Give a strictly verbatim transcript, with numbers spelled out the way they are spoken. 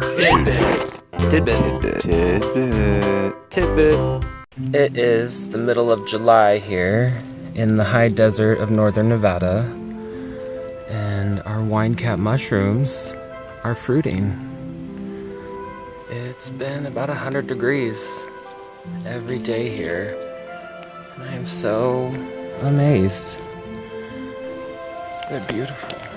Tidbit. Tidbit. Tidbit. Tidbit. Tidbit. It is the middle of July here in the high desert of northern Nevada, and our wine cap mushrooms are fruiting. It's been about one hundred degrees every day here, and I am so amazed. They're beautiful.